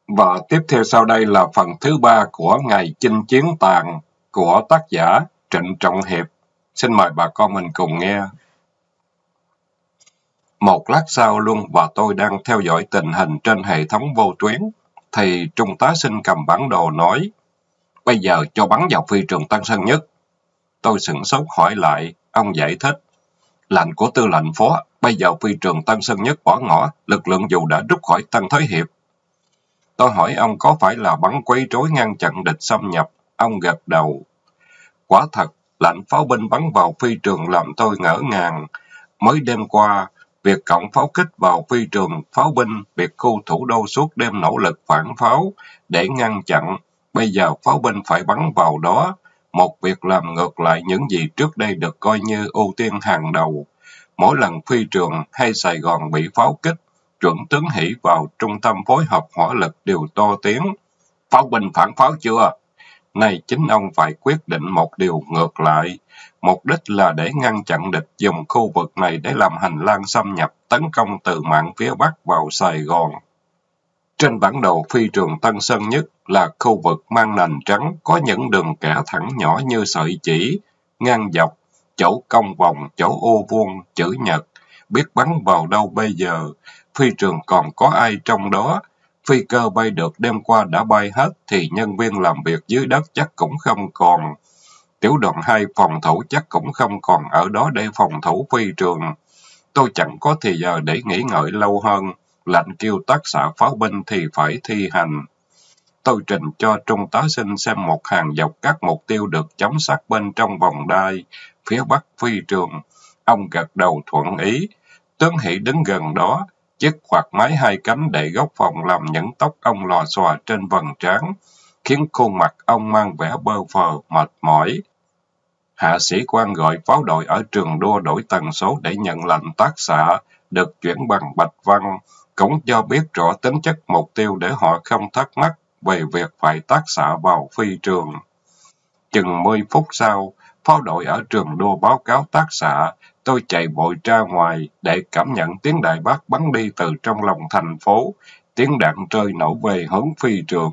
Và tiếp theo sau đây là phần thứ ba của Ngày Chinh Chiến Tàn của tác giả Trịnh Trọng Hiệp. Xin mời bà con mình cùng nghe. Một lát sau, Luân và tôi đang theo dõi tình hình trên hệ thống vô tuyến, thì Trung tá Sinh cầm bản đồ nói, bây giờ cho bắn vào phi trường Tân Sơn Nhất. Tôi sửng sốt hỏi lại, ông giải thích, lệnh của tư lệnh phó, bây giờ phi trường Tân Sơn Nhất bỏ ngỏ, lực lượng dù đã rút khỏi Tân Thới Hiệp. Tôi hỏi ông có phải là bắn quấy rối ngăn chặn địch xâm nhập, ông gật đầu. Quả thật, lệnh pháo binh bắn vào phi trường làm tôi ngỡ ngàng. Mới đêm qua, việc cộng pháo kích vào phi trường pháo binh, biệt khu thủ đô suốt đêm nỗ lực phản pháo để ngăn chặn. Bây giờ pháo binh phải bắn vào đó, một việc làm ngược lại những gì trước đây được coi như ưu tiên hàng đầu. Mỗi lần phi trường hay Sài Gòn bị pháo kích, chuẩn tướng Hỷ vào trung tâm phối hợp hỏa lực đều to tiếng. Pháo binh phản pháo chưa? Nay chính ông phải quyết định một điều ngược lại. Mục đích là để ngăn chặn địch dùng khu vực này để làm hành lang xâm nhập tấn công từ mạn phía Bắc vào Sài Gòn. Trên bản đồ phi trường Tân Sơn Nhất là khu vực mang nền trắng có những đường kẻ thẳng nhỏ như sợi chỉ, ngang dọc, chỗ cong vòng, chỗ ô vuông, chữ nhật. Biết bắn vào đâu bây giờ? Phi trường còn có ai trong đó? Phi cơ bay được đêm qua đã bay hết thì nhân viên làm việc dưới đất chắc cũng không còn. Tiểu đoàn 2 phòng thủ chắc cũng không còn ở đó để phòng thủ phi trường. Tôi chẳng có thời giờ để nghĩ ngợi lâu hơn. Lệnh kêu tác xạ pháo binh thì phải thi hành. Tôi trình cho Trung tá Sinh xem một hàng dọc các mục tiêu được chống sát bên trong vòng đai, phía bắc phi trường. Ông gật đầu thuận ý. Tướng Hỷ đứng gần đó, chiếc quạt máy hai cánh để góc phòng làm những tóc ông lòa xòa trên vầng trán, khiến khuôn mặt ông mang vẻ bơ phờ, mệt mỏi. Hạ sĩ quan gọi pháo đội ở trường đua đổi tần số để nhận lệnh tác xạ, được chuyển bằng bạch văn, cũng cho biết rõ tính chất mục tiêu để họ không thắc mắc về việc phải tác xạ vào phi trường. Chừng 10 phút sau, pháo đội ở trường đua báo cáo tác xạ, tôi chạy vội ra ngoài để cảm nhận tiếng đại bác bắn đi từ trong lòng thành phố, tiếng đạn rơi nổ về hướng phi trường.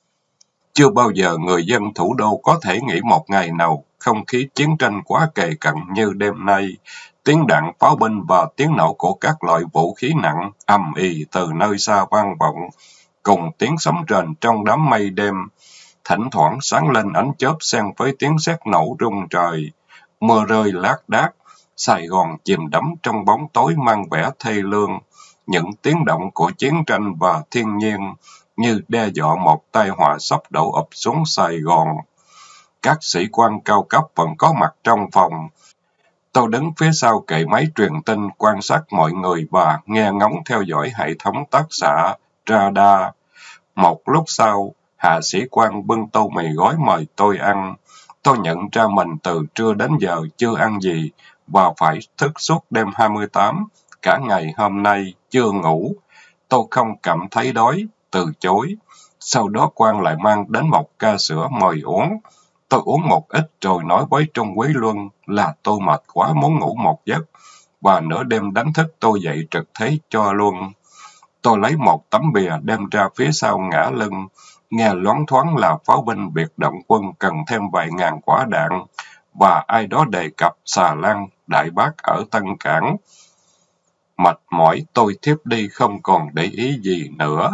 Chưa bao giờ người dân thủ đô có thể nghĩ một ngày nào không khí chiến tranh quá kề cận như đêm nay. Tiếng đạn pháo binh và tiếng nổ của các loại vũ khí nặng ầm ĩ từ nơi xa vang vọng, cùng tiếng sấm rền trong đám mây đêm. Thỉnh thoảng sáng lên ánh chớp xen với tiếng sét nổ rung trời. Mưa rơi lác đác, Sài Gòn chìm đắm trong bóng tối mang vẻ thê lương. Những tiếng động của chiến tranh và thiên nhiên như đe dọa một tai họa sắp đổ ập xuống Sài Gòn. Các sĩ quan cao cấp vẫn có mặt trong phòng. Tôi đứng phía sau kệ máy truyền tin quan sát mọi người và nghe ngóng theo dõi hệ thống tác xạ, radar. Một lúc sau, hạ sĩ quan bưng tô mì gói mời tôi ăn. Tôi nhận ra mình từ trưa đến giờ chưa ăn gì và phải thức suốt đêm 28, cả ngày hôm nay chưa ngủ. Tôi không cảm thấy đói, từ chối. Sau đó quan lại mang đến một ca sữa mời uống. Tôi uống một ít rồi nói với Trung úy Luân là tôi mệt quá muốn ngủ một giấc, và nửa đêm đánh thức tôi dậy trực thế cho Luân. Tôi lấy một tấm bìa đem ra phía sau ngã lưng, nghe loáng thoáng là pháo binh biệt động quân cần thêm vài ngàn quả đạn, và ai đó đề cập xà lan Đại Bác ở Tân Cảng. Mệt mỏi tôi thiếp đi không còn để ý gì nữa.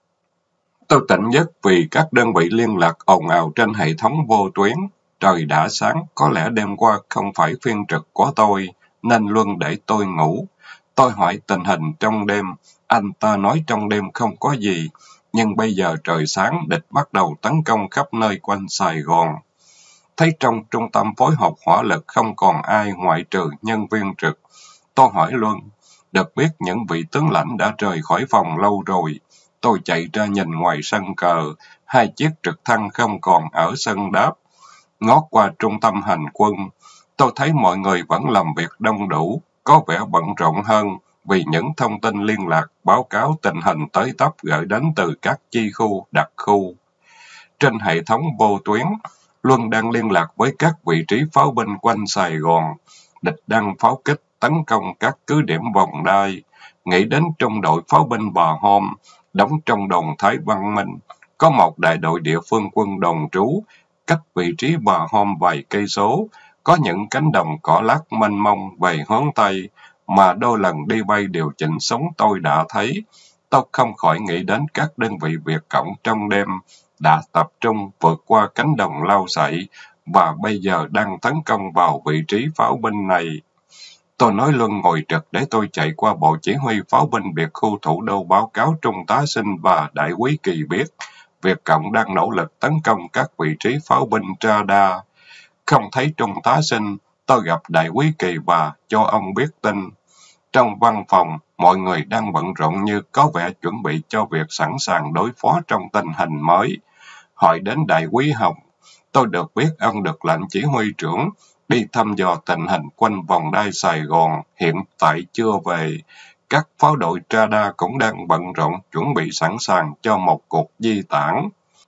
Tôi tỉnh giấc vì các đơn vị liên lạc ồn ào trên hệ thống vô tuyến. Trời đã sáng, có lẽ đêm qua không phải phiên trực của tôi, nên Luân để tôi ngủ. Tôi hỏi tình hình trong đêm, anh ta nói trong đêm không có gì, nhưng bây giờ trời sáng địch bắt đầu tấn công khắp nơi quanh Sài Gòn. Thấy trong trung tâm phối hợp hỏa lực không còn ai ngoại trừ nhân viên trực. Tôi hỏi Luân, được biết những vị tướng lãnh đã rời khỏi phòng lâu rồi. Tôi chạy ra nhìn ngoài sân cờ, hai chiếc trực thăng không còn ở sân đáp. Ngó qua trung tâm hành quân, tôi thấy mọi người vẫn làm việc đông đủ, có vẻ bận rộn hơn vì những thông tin liên lạc, báo cáo tình hình tới tấp gửi đến từ các chi khu, đặc khu. Trên hệ thống vô tuyến, Luân đang liên lạc với các vị trí pháo binh quanh Sài Gòn. Địch đang pháo kích tấn công các cứ điểm vòng đai. Nghĩ đến trung đội pháo binh Bò Hôm, đóng trong đồn Thái Văn Minh, có một đại đội địa phương quân đồn trú, cách vị trí Bà Hôm vài cây số, có những cánh đồng cỏ lát mênh mông về hướng Tây, mà đôi lần đi bay điều chỉnh súng tôi đã thấy. Tôi không khỏi nghĩ đến các đơn vị Việt Cộng trong đêm đã tập trung vượt qua cánh đồng lau sậy và bây giờ đang tấn công vào vị trí pháo binh này. Tôi nói Luân ngồi trực để tôi chạy qua bộ chỉ huy pháo binh biệt khu thủ đô báo cáo Trung tá Sinh và Đại úy Kỳ biết Việt Cộng đang nỗ lực tấn công các vị trí pháo binh radar. Không thấy Trung tá Sinh, tôi gặp Đại úy Kỳ và cho ông biết tin. Trong văn phòng, mọi người đang bận rộn như có vẻ chuẩn bị cho việc sẵn sàng đối phó trong tình hình mới. Hỏi đến Đại úy Hồng, tôi được biết ông được lệnh chỉ huy trưởng đi thăm dò tình hình quanh vòng đai Sài Gòn, hiện tại chưa về. Các pháo đội radar cũng đang bận rộn chuẩn bị sẵn sàng cho một cuộc di tản.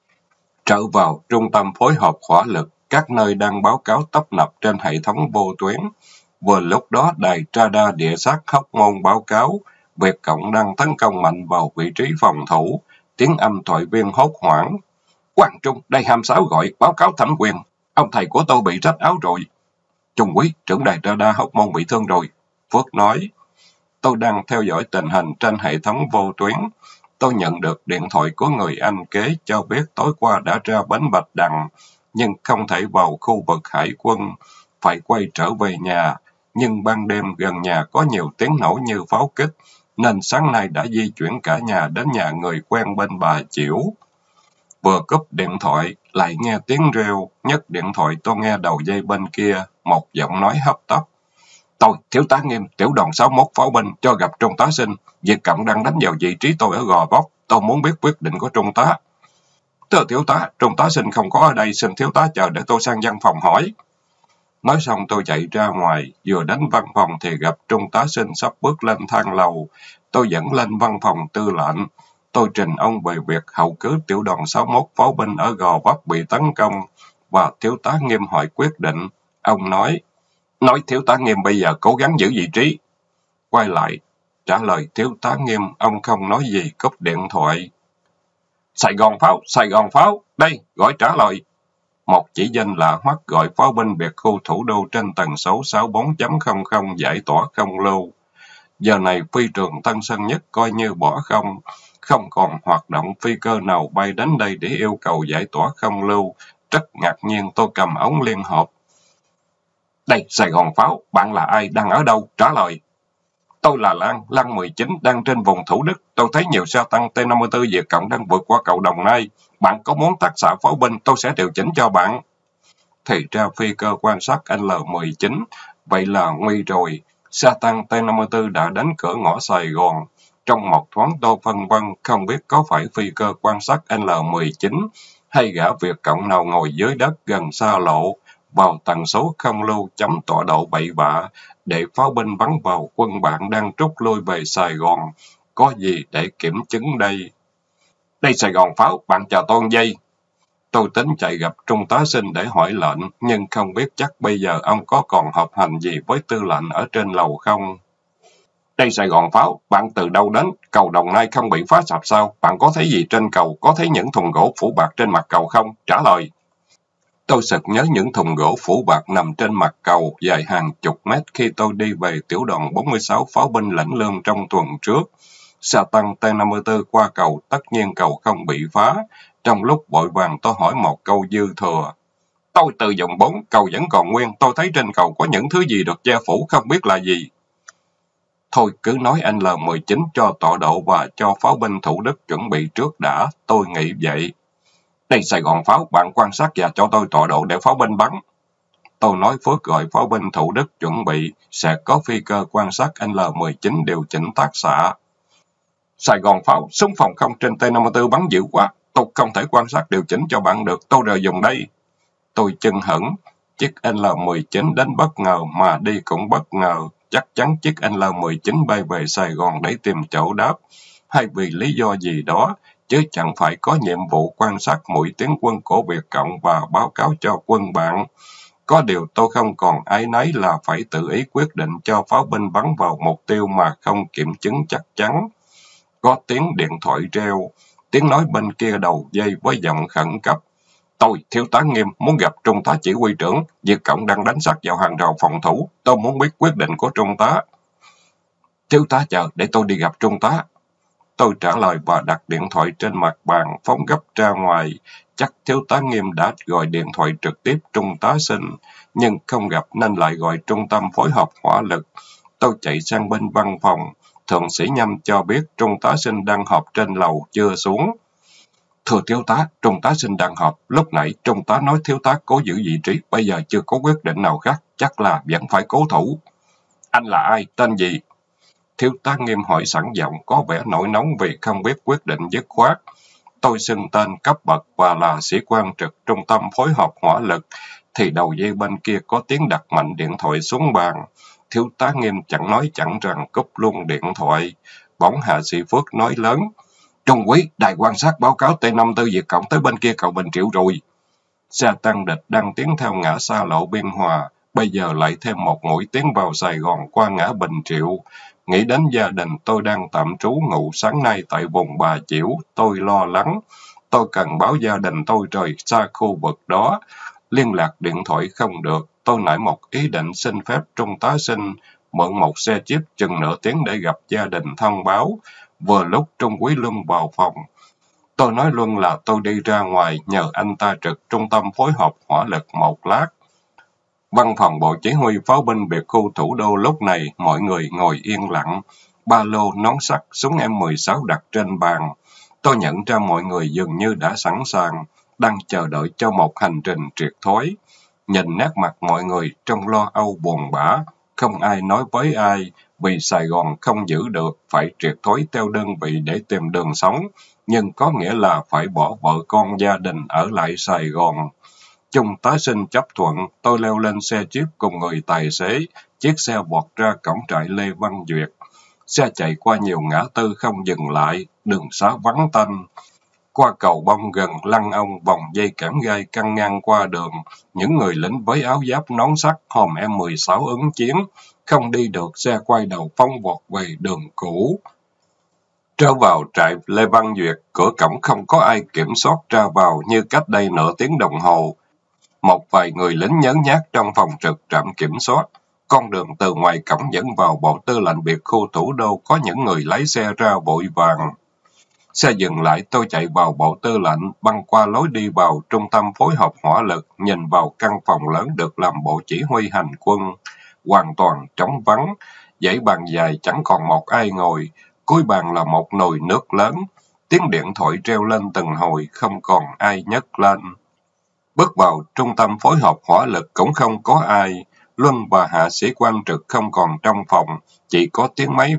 Trở vào trung tâm phối hợp hỏa lực, các nơi đang báo cáo tấp nập trên hệ thống vô tuyến. Vừa lúc đó, đài radar địa sát Hóc Môn báo cáo, Việt Cộng đang tấn công mạnh vào vị trí phòng thủ. Tiếng âm thoại viên hốt hoảng. Quang Trung, đây 26 gọi, báo cáo thẩm quyền. Ông thầy của tôi bị rách áo rồi. Trung úy, trưởng đài radar Hóc Môn bị thương rồi. Phước nói. Tôi đang theo dõi tình hình trên hệ thống vô tuyến. Tôi nhận được điện thoại của người anh kế cho biết tối qua đã ra bến Bạch Đằng, nhưng không thể vào khu vực hải quân, phải quay trở về nhà. Nhưng ban đêm gần nhà có nhiều tiếng nổ như pháo kích, nên sáng nay đã di chuyển cả nhà đến nhà người quen bên bà Chiểu. Vừa cúp điện thoại, lại nghe tiếng reo, nhấc điện thoại tôi nghe đầu dây bên kia, một giọng nói hấp tấp. Tôi, thiếu tá Nghiêm, tiểu đoàn 61 pháo binh, cho gặp Trung tá Sinh. Việt Cộng đang đánh vào vị trí tôi ở Gò Vấp. Tôi muốn biết quyết định của Trung tá. Thưa thiếu tá, Trung tá Sinh không có ở đây, xin thiếu tá chờ để tôi sang văn phòng hỏi. Nói xong tôi chạy ra ngoài, vừa đến văn phòng thì gặp Trung tá Sinh sắp bước lên thang lầu. Tôi dẫn lên văn phòng tư lệnh. Tôi trình ông về việc hậu cứu tiểu đoàn 61 pháo binh ở Gò Vấp bị tấn công, và thiếu tá Nghiêm hỏi quyết định. Ông nói thiếu tá Nghiêm bây giờ cố gắng giữ vị trí. Quay lại, trả lời thiếu tá Nghiêm, ông không nói gì, cúp điện thoại. Sài Gòn pháo, đây, gọi trả lời. Một chỉ danh lạ hoắc gọi pháo binh biệt khu thủ đô trên tần số 64.00 giải tỏa không lưu. Giờ này phi trường Tân Sơn Nhất coi như bỏ không còn hoạt động phi cơ nào bay đến đây để yêu cầu giải tỏa không lưu. Rất ngạc nhiên tôi cầm ống liên hợp. Đây, Sài Gòn pháo, bạn là ai, đang ở đâu? Trả lời. Tôi là Lan 19, đang trên vùng Thủ Đức. Tôi thấy nhiều xe tăng T-54 Việt Cộng đang vượt qua cầu Đồng Nai. Bạn có muốn tác xạ pháo binh, tôi sẽ điều chỉnh cho bạn. Thì ra phi cơ quan sát L-19. Vậy là nguy rồi. Xe tăng T-54 đã đến cửa ngõ Sài Gòn. Trong một thoáng tôi phân vân, không biết có phải phi cơ quan sát L-19 hay gã Việt Cộng nào ngồi dưới đất gần xa lộ, vào tần số không lưu chấm tọa độ bậy bạ, để pháo binh bắn vào quân bạn đang rút lui về Sài Gòn. Có gì để kiểm chứng đây? Đây Sài Gòn pháo, bạn chờ tôi 1 giây. Tôi tính chạy gặp Trung tá Sinh để hỏi lệnh, nhưng không biết chắc bây giờ ông có còn họp hành gì với tư lệnh ở trên lầu không? Đây Sài Gòn pháo, bạn từ đâu đến? Cầu Đồng Nai không bị phá sập sao? Bạn có thấy gì trên cầu? Có thấy những thùng gỗ phủ bạt trên mặt cầu không? Trả lời. Tôi sực nhớ những thùng gỗ phủ bạt nằm trên mặt cầu dài hàng chục mét khi tôi đi về tiểu đoàn 46 pháo binh lãnh lương trong tuần trước. Xe tăng T-54 qua cầu, tất nhiên cầu không bị phá. Trong lúc vội vàng tôi hỏi một câu dư thừa. Tôi từ vùng 4, cầu vẫn còn nguyên, tôi thấy trên cầu có những thứ gì được che phủ, không biết là gì. Thôi cứ nói anh L-19 cho tọa độ và cho pháo binh Thủ Đức chuẩn bị trước đã, tôi nghĩ vậy. Đây Sài Gòn pháo, bạn quan sát và cho tôi tọa độ để pháo binh bắn. Tôi nói Phước gọi pháo binh Thủ Đức chuẩn bị, sẽ có phi cơ quan sát L-19 điều chỉnh tác xạ. Sài Gòn pháo, súng phòng không trên T-54 bắn dữ quá, tôi không thể quan sát điều chỉnh cho bạn được, tôi rời dùng đây. Tôi chân hững, chiếc L-19 đến bất ngờ mà đi cũng bất ngờ, chắc chắn chiếc L-19 bay về Sài Gòn để tìm chỗ đáp, hay vì lý do gì đó, chứ chẳng phải có nhiệm vụ quan sát mũi tiến quân của Việt Cộng và báo cáo cho quân bạn. Có điều tôi không còn áy náy là phải tự ý quyết định cho pháo binh bắn vào mục tiêu mà không kiểm chứng chắc chắn. có tiếng điện thoại reo. Tiếng nói bên kia đầu dây với giọng khẩn cấp. Tôi, thiếu tá Nghiêm, muốn gặp trung tá chỉ huy trưởng. Việt Cộng đang đánh sắt vào hàng rào phòng thủ. Tôi muốn biết quyết định của trung tá. Thiếu tá chờ, để tôi đi gặp trung tá. Tôi trả lời và đặt điện thoại trên mặt bàn, phóng gấp ra ngoài. Chắc thiếu tá Nghiêm đã gọi điện thoại trực tiếp trung tá Sinh, nhưng không gặp nên lại gọi trung tâm phối hợp hỏa lực. Tôi chạy sang bên văn phòng. Thượng sĩ Nhâm cho biết trung tá Sinh đang họp trên lầu, chưa xuống. Thưa thiếu tá, trung tá Sinh đang họp. Lúc nãy trung tá nói thiếu tá cố giữ vị trí, bây giờ chưa có quyết định nào khác, chắc là vẫn phải cố thủ. Anh là ai, tên gì? Thiếu tá Nghiêm hỏi sẵn giọng, có vẻ nổi nóng vì không biết quyết định dứt khoát. Tôi xưng tên, cấp bậc và là sĩ quan trực trung tâm phối hợp hỏa lực, thì đầu dây bên kia có tiếng đặt mạnh điện thoại xuống bàn. Thiếu tá Nghiêm chẳng nói chẳng rằng cúp luôn điện thoại. Bỗng hạ sĩ Phước nói lớn. Trung úy, đài quan sát báo cáo T54 Việt Cộng tới bên kia cầu Bình Triệu rồi. Xe tăng địch đang tiến theo ngã xa lộ Biên Hòa, bây giờ lại thêm một mũi tiến vào Sài Gòn qua ngã Bình Triệu. Nghĩ đến gia đình tôi đang tạm trú ngụ sáng nay tại vùng Bà Chiểu, tôi lo lắng. Tôi cần báo gia đình tôi rời xa khu vực đó. Liên lạc điện thoại không được, tôi nảy một ý định xin phép trung tá Sinh mượn một xe jeep chừng nửa tiếng để gặp gia đình thông báo. Vừa lúc Trung úy Luân vào phòng. Tôi nói Luân là tôi đi ra ngoài nhờ anh ta trực trung tâm phối hợp hỏa lực một lát. Văn phòng bộ chỉ huy pháo binh biệt khu thủ đô lúc này mọi người ngồi yên lặng. Ba lô, nón sắt, súng M16 đặt trên bàn. Tôi nhận ra mọi người dường như đã sẵn sàng, đang chờ đợi cho một hành trình triệt thoái. Nhìn nét mặt mọi người trong lo âu buồn bã, không ai nói với ai, vì Sài Gòn không giữ được, phải triệt thoái theo đơn vị để tìm đường sống, nhưng có nghĩa là phải bỏ vợ con gia đình ở lại Sài Gòn. Trung tá Sinh chấp thuận, tôi leo lên xe jeep cùng người tài xế, chiếc xe vọt ra cổng trại Lê Văn Duyệt. Xe chạy qua nhiều ngã tư không dừng lại, đường xá vắng tanh. Qua cầu bông gần lăng ông vòng dây kẽm gai căng ngang qua đường, những người lính với áo giáp nón sắt hòm M16 ứng chiến, không đi được xe quay đầu phóng vọt về đường cũ. Trở vào trại Lê Văn Duyệt, cửa cổng không có ai kiểm soát ra vào như cách đây nửa tiếng đồng hồ. Một vài người lính nhớn nhác trong phòng trực trạm kiểm soát. Con đường từ ngoài cổng dẫn vào bộ tư lệnh biệt khu thủ đô có những người lái xe ra vội vàng. Xe dừng lại, tôi chạy vào bộ tư lệnh, băng qua lối đi vào trung tâm phối hợp hỏa lực, nhìn vào căn phòng lớn được làm bộ chỉ huy hành quân. Hoàn toàn trống vắng, dãy bàn dài chẳng còn một ai ngồi, cuối bàn là một nồi nước lớn. Tiếng điện thoại reo lên từng hồi, không còn ai nhấc lên. Bước vào trung tâm phối hợp hỏa lực cũng không có ai. Luân và hạ sĩ quan trực không còn trong phòng, chỉ có tiếng máy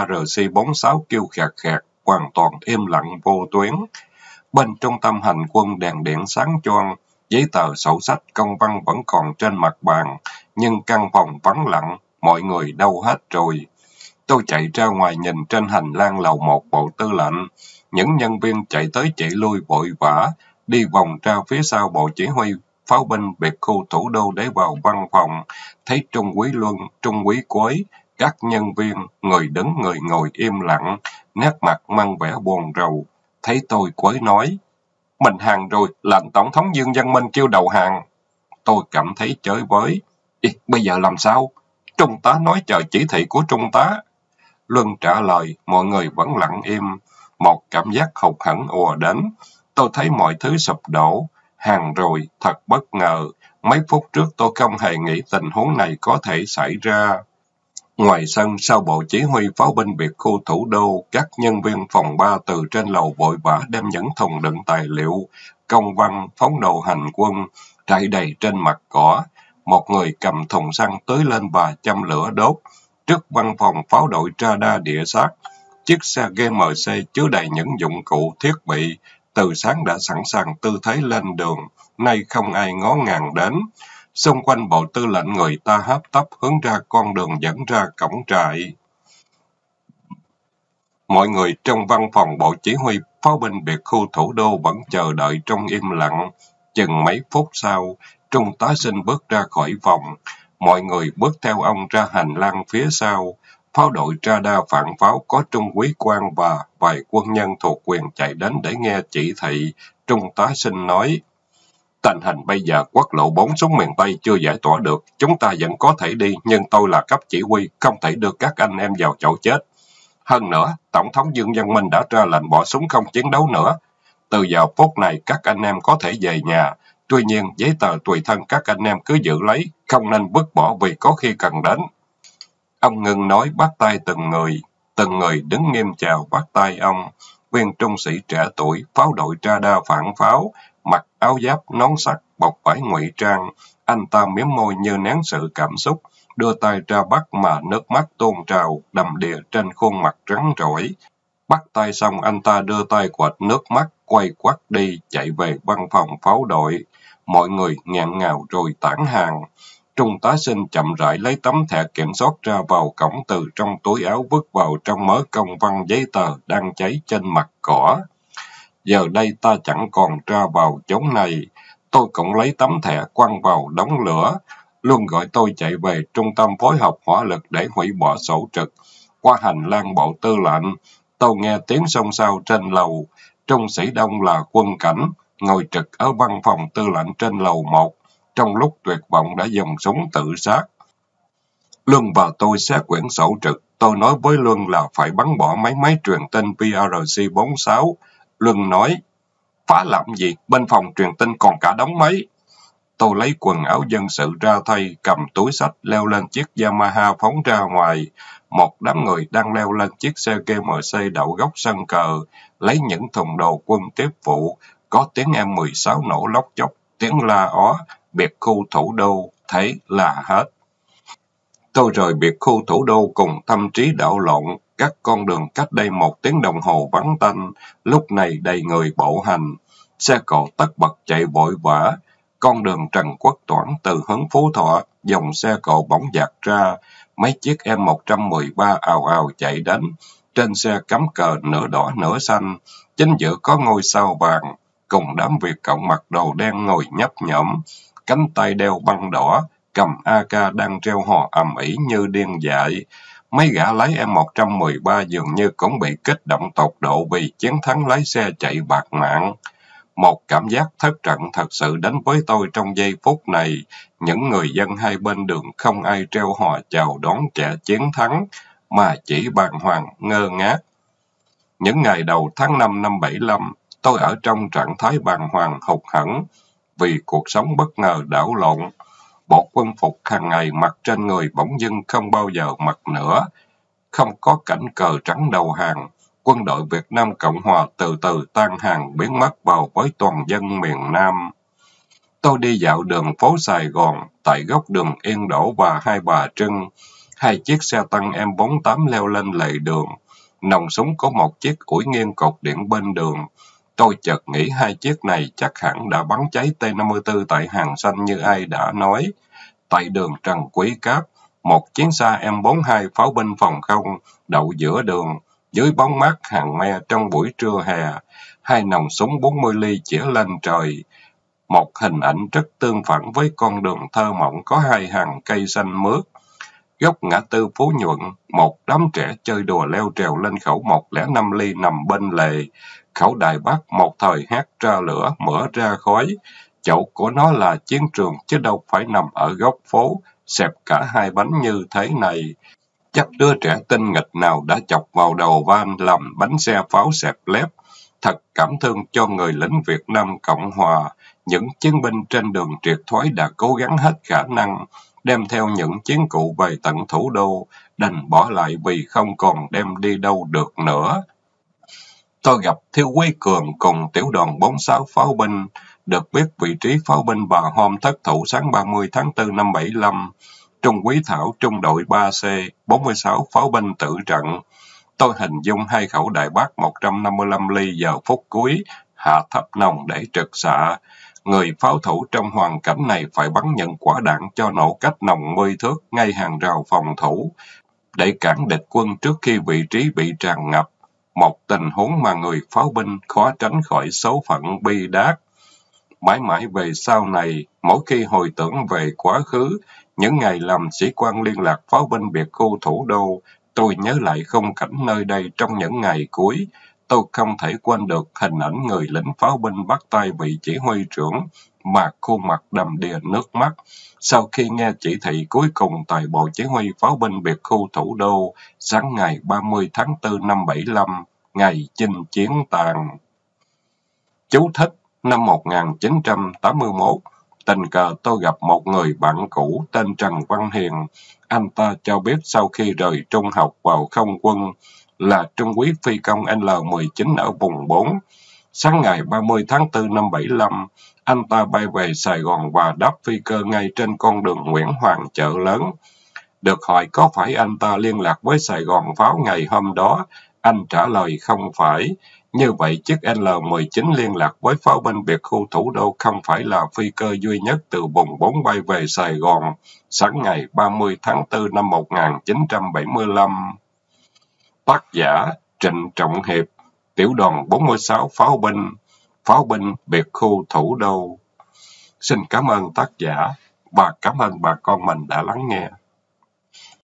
VARC-46 kêu khạc khạc, hoàn toàn im lặng vô tuyến. Bên trung tâm hành quân đèn điện sáng choang, giấy tờ sổ sách công văn vẫn còn trên mặt bàn, nhưng căn phòng vắng lặng, mọi người đâu hết rồi. Tôi chạy ra ngoài nhìn trên hành lang lầu 1 bộ tư lệnh, những nhân viên chạy tới chạy lui vội vã, đi vòng ra phía sau bộ chỉ huy pháo binh biệt khu thủ đô để vào văn phòng, thấy Trung úy Luân, Trung úy Quế, các nhân viên, người đứng người ngồi im lặng, nét mặt mang vẻ buồn rầu. Thấy tôi Quế nói, mình hàng rồi, lệnh Tổng thống Dương Văn Minh kêu đầu hàng. Tôi cảm thấy chới với. Bây giờ làm sao? Trung tá nói chờ chỉ thị của trung tá. Luân trả lời, mọi người vẫn lặng im. Một cảm giác hụt hẫng ùa đến. Tôi thấy mọi thứ sụp đổ. Hàng rồi, thật bất ngờ. Mấy phút trước tôi không hề nghĩ tình huống này có thể xảy ra. Ngoài sân, sau bộ chỉ huy pháo binh biệt khu thủ đô, các nhân viên phòng 3 từ trên lầu vội vã đem những thùng đựng tài liệu, công văn, phóng đồ hành quân, trải đầy trên mặt cỏ. Một người cầm thùng xăng tưới lên và châm lửa đốt. Trước văn phòng pháo đội radar địa sát, chiếc xe GMC chứa đầy những dụng cụ thiết bị, từ sáng đã sẵn sàng tư thế lên đường, nay không ai ngó ngàng đến. Xung quanh bộ tư lệnh người ta hấp tấp hướng ra con đường dẫn ra cổng trại. Mọi người trong văn phòng bộ chỉ huy pháo binh biệt khu thủ đô vẫn chờ đợi trong im lặng. Chừng mấy phút sau, Trung tá Sinh bước ra khỏi phòng. Mọi người bước theo ông ra hành lang phía sau. pháo đội Radar phản pháo có trung úy quan và vài quân nhân thuộc quyền chạy đến để nghe chỉ thị. Trung tá Sinh nói, tình hình bây giờ quốc lộ 4 xuống miền Tây chưa giải tỏa được, chúng ta vẫn có thể đi, nhưng tôi là cấp chỉ huy, không thể đưa các anh em vào chỗ chết. Hơn nữa, Tổng thống Dương Văn Minh đã ra lệnh bỏ súng không chiến đấu nữa. Từ giờ phút này các anh em có thể về nhà, tuy nhiên giấy tờ tùy thân các anh em cứ giữ lấy, không nên vứt bỏ vì có khi cần đến. Ông ngưng nói bắt tay từng người đứng nghiêm chào bắt tay ông. Viên trung sĩ trẻ tuổi, pháo đội Radar phản pháo, mặc áo giáp nón sắt, bọc vải ngụy trang. Anh ta mím môi như nén sự cảm xúc, đưa tay ra bắt mà nước mắt tuôn trào, đầm đìa trên khuôn mặt rắn rỏi. Bắt tay xong anh ta đưa tay quệt nước mắt, quay quắt đi, chạy về văn phòng pháo đội. Mọi người nghẹn ngào rồi tản hàng. Trung tá Sinh chậm rãi lấy tấm thẻ kiểm soát ra vào cổng từ trong túi áo vứt vào trong mớ công văn giấy tờ đang cháy trên mặt cỏ. Giờ đây ta chẳng còn ra vào chốn này. Tôi cũng lấy tấm thẻ quăng vào đống lửa. Luân gọi tôi chạy về trung tâm phối hợp hỏa lực để hủy bỏ sổ trực. Qua hành lang bộ tư lệnh, tôi nghe tiếng xôn xao trên lầu. Trung sĩ Đông là quân cảnh, ngồi trực ở văn phòng tư lệnh trên lầu 1. Trong lúc tuyệt vọng đã dùng súng tự sát. Luân và tôi xét quyển sổ trực. Tôi nói với Luân là phải bắn bỏ mấy máy truyền tin PRC-46. Luân nói, phá làm gì, bên phòng truyền tin còn cả đống máy. Tôi lấy quần áo dân sự ra thay, cầm túi xách leo lên chiếc Yamaha phóng ra ngoài. Một đám người đang leo lên chiếc xe GMC đậu góc sân cờ, lấy những thùng đồ quân tiếp phụ. Có tiếng M16 nổ lóc chóc, tiếng la ó, biệt khu thủ đô, thế là hết. Tôi rời biệt khu thủ đô cùng tâm trí đảo lộn, các con đường cách đây 1 tiếng đồng hồ vắng tanh, lúc này đầy người bộ hành. Xe cộ tất bật chạy vội vã, con đường Trần Quốc Toản từ hướng Phú Thọ, dòng xe cộ bỗng dạt ra, mấy chiếc M113 ào ào chạy đến, trên xe cắm cờ nửa đỏ nửa xanh, chính giữa có ngôi sao vàng, cùng đám Việt Cộng mặc đồ đen ngồi nhấp nhổm, cánh tay đeo băng đỏ, cầm AK đang treo hò ầm ĩ như điên dại. Mấy gã lái M113 dường như cũng bị kích động tột độ vì chiến thắng lái xe chạy bạc mạng. Một cảm giác thất trận thật sự đến với tôi trong giây phút này. Những người dân hai bên đường không ai treo hò chào đón kẻ chiến thắng, mà chỉ bàng hoàng ngơ ngác. Những ngày đầu tháng 5 năm 75, tôi ở trong trạng thái bàng hoàng hụt hẫng vì cuộc sống bất ngờ đảo lộn. Bộ quân phục hàng ngày mặc trên người bỗng dưng không bao giờ mặc nữa. Không có cảnh cờ trắng đầu hàng, quân đội Việt Nam Cộng Hòa từ từ tan hàng biến mất vào với toàn dân miền Nam. Tôi đi dạo đường phố Sài Gòn, tại góc đường Yên Đỗ và Hai Bà Trưng. 2 chiếc xe tăng M48 leo lên lề đường. Nòng súng có 1 chiếc ủi nghiêng cột điện bên đường. Tôi chợt nghĩ 2 chiếc này chắc hẳn đã bắn cháy T-54 tại Hàng Xanh như ai đã nói. Tại đường Trần Quý Cáp, một chiến xa M42 pháo binh phòng không đậu giữa đường, dưới bóng mát hàng me trong buổi trưa hè. 2 nòng súng 40 ly chĩa lên trời. Một hình ảnh rất tương phản với con đường thơ mộng có 2 hàng cây xanh mướt. Góc ngã tư Phú Nhuận, một đám trẻ chơi đùa leo trèo lên khẩu 105 ly nằm bên lề. Khẩu Đài Bắc một thời hét ra lửa, mửa ra khói. Chỗ của nó là chiến trường chứ đâu phải nằm ở góc phố, xẹp cả 2 bánh như thế này. Chắc đứa trẻ tinh nghịch nào đã chọc vào đầu van làm bánh xe pháo xẹp lép. Thật cảm thương cho người lính Việt Nam Cộng Hòa. Những chiến binh trên đường triệt thoái đã cố gắng hết khả năng, đem theo những chiến cụ về tận thủ đô, đành bỏ lại vì không còn đem đi đâu được nữa. Tôi gặp Thiếu úy Cường cùng tiểu đoàn 46 pháo binh, được biết vị trí pháo binh và hôm thất thủ sáng 30 tháng 4 năm 75. Trung úy Thảo, trung đội 3C, 46 pháo binh tử trận. Tôi hình dung 2 khẩu Đại Bác 155 ly giờ phút cuối, hạ thấp nòng để trực xạ. Người pháo thủ trong hoàn cảnh này phải bắn những quả đạn cho nổ cách nòng 10 thước ngay hàng rào phòng thủ, để cản địch quân trước khi vị trí bị tràn ngập. Một tình huống mà người pháo binh khó tránh khỏi số phận bi đát. Mãi mãi về sau này, mỗi khi hồi tưởng về quá khứ, những ngày làm sĩ quan liên lạc pháo binh biệt khu thủ đô, Tôi nhớ lại khung cảnh nơi đây trong những ngày cuối. Tôi không thể quên được hình ảnh người lính pháo binh bắt tay vị chỉ huy trưởng, mà khuôn mặt đầm đìa nước mắt. Sau khi nghe chỉ thị cuối cùng tại Bộ Chỉ huy Pháo binh Biệt khu Thủ đô, sáng ngày 30 tháng 4 năm 75, ngày chinh chiến tàn. Chú thích: năm 1981, tình cờ tôi gặp một người bạn cũ tên Trần Văn Hiền. Anh ta cho biết sau khi rời trung học vào không quân, là trung úy phi công L-19 ở vùng 4. Sáng ngày 30 tháng 4 năm 75, anh ta bay về Sài Gòn và đáp phi cơ ngay trên con đường Nguyễn Hoàng Chợ Lớn. Được hỏi có phải anh ta liên lạc với Sài Gòn Pháo ngày hôm đó, anh trả lời không phải. Như vậy, chiếc L-19 liên lạc với pháo binh Biệt khu Thủ đô không phải là phi cơ duy nhất từ vùng 4 bay về Sài Gòn sáng ngày 30 tháng 4 năm 1975. Tác giả Trịnh Trọng Hiệp, Tiểu đoàn 46 Pháo binh Biệt khu Thủ đô. Xin cảm ơn tác giả và cảm ơn bà con mình đã lắng nghe.